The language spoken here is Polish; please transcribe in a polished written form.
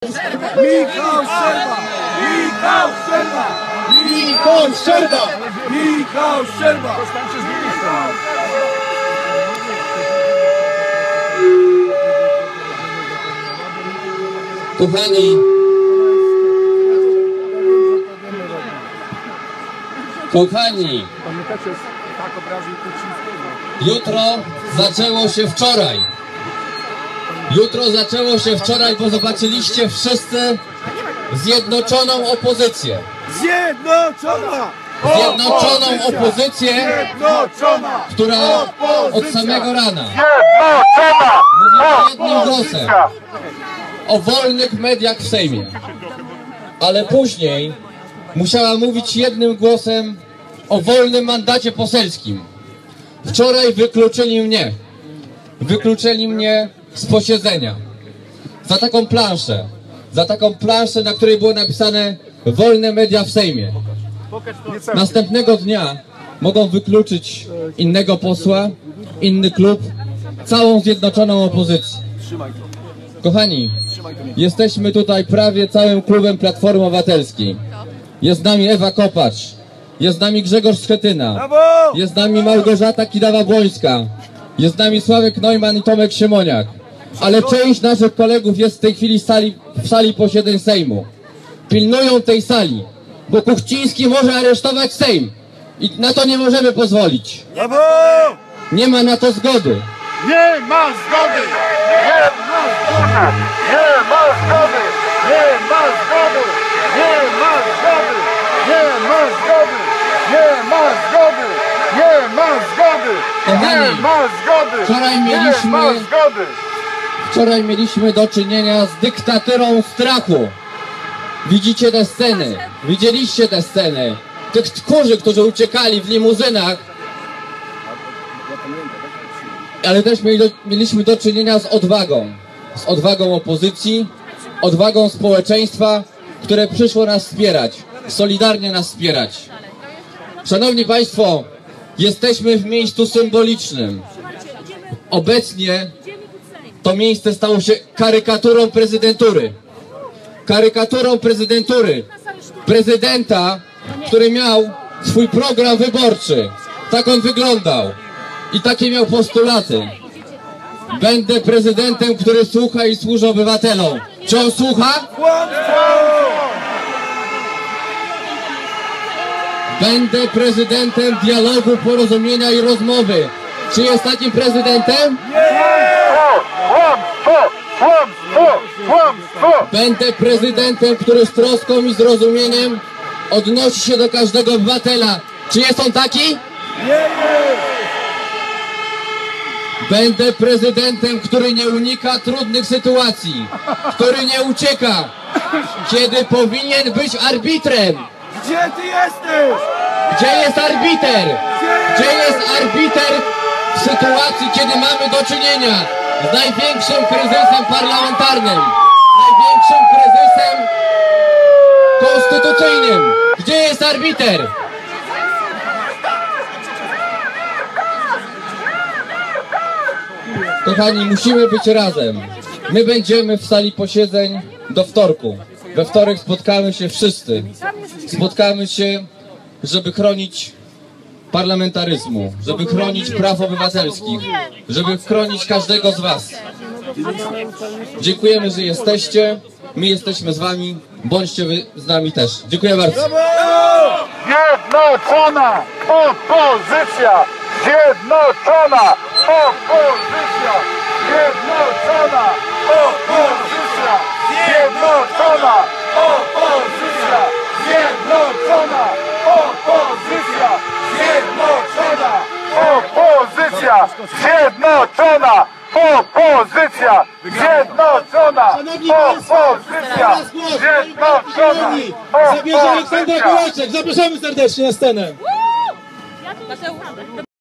Michał Szczerba! Michał Szczerba! Michał Szczerba! Michał Szczerba! Kochani, jutro zaczęło się wczoraj. Jutro zaczęło się wczoraj, bo zobaczyliście wszyscy zjednoczoną opozycję. Zjednoczoną opozycję, która od samego rana mówiła jednym głosem o wolnych mediach w Sejmie. Ale później musiała mówić jednym głosem o wolnym mandacie poselskim. Wczoraj wykluczyli mnie z posiedzenia za taką planszę, na której było napisane wolne media w Sejmie. Następnego dnia mogą wykluczyć innego posła, inny klub, całą zjednoczoną opozycję. Kochani, jesteśmy tutaj prawie całym klubem Platformy Obywatelskiej. Jest z nami Ewa Kopacz, jest z nami Grzegorz Schetyna, jest z nami Małgorzata Kidawa-Błońska, jest z nami Sławek Neumann i Tomek Siemoniak. Ale część naszych kolegów jest w tej chwili w sali posiedzeń Sejmu. Pilnują tej sali, bo Kuchciński może aresztować Sejm i na to nie możemy pozwolić. Nie ma na to zgody. Nie ma zgody! Nie ma zgody! Nie ma zgody! Nie ma zgody! Nie ma zgody! Nie ma zgody! Nie ma zgody! Nie ma zgody! Nie ma zgody! Wczoraj mieliśmy do czynienia z dyktaturą strachu. Widzicie te sceny, widzieliście te sceny. Tych tchórzy, którzy uciekali w limuzynach. Ale też mieliśmy do czynienia z odwagą opozycji, odwagą społeczeństwa, które przyszło nas wspierać, solidarnie nas wspierać. Szanowni Państwo, jesteśmy w miejscu symbolicznym. Obecnie to miejsce stało się karykaturą prezydentury. Karykaturą prezydentury. Prezydenta, który miał swój program wyborczy. Tak on wyglądał. I takie miał postulaty. Będę prezydentem, który słucha i służy obywatelom. Czy on słucha? Będę prezydentem dialogu, porozumienia i rozmowy. Czy jest takim prezydentem? Będę prezydentem, który z troską i zrozumieniem odnosi się do każdego obywatela. Czy jest on taki? Będę prezydentem, który nie unika trudnych sytuacji, który nie ucieka, kiedy powinien być arbitrem. Gdzie ty jesteś? Gdzie jest arbiter? Gdzie jest arbiter w sytuacji, kiedy mamy do czynienia z największym kryzysem parlamentarnym, największym kryzysem konstytucyjnym? Gdzie jest arbiter? Kochani, musimy być razem. My będziemy w sali posiedzeń do wtorku. We wtorek spotkamy się wszyscy. Spotkamy się, żeby chronić parlamentaryzmu, żeby chronić praw obywatelskich, żeby chronić każdego z was. Dziękujemy, że jesteście. My jesteśmy z wami. Bądźcie wy z nami też. Dziękuję bardzo. Zjednoczona opozycja! Zjednoczona opozycja! Zjednoczona opozycja! Zjednoczona opozycja! Zjednoczona opozycja! Zjednoczona opozycja! Zjednoczona opozycja! Zjednoczona opozycja! Zjednoczona Zabierze Aleksandra Kołaczek. Zapraszamy serdecznie na scenę.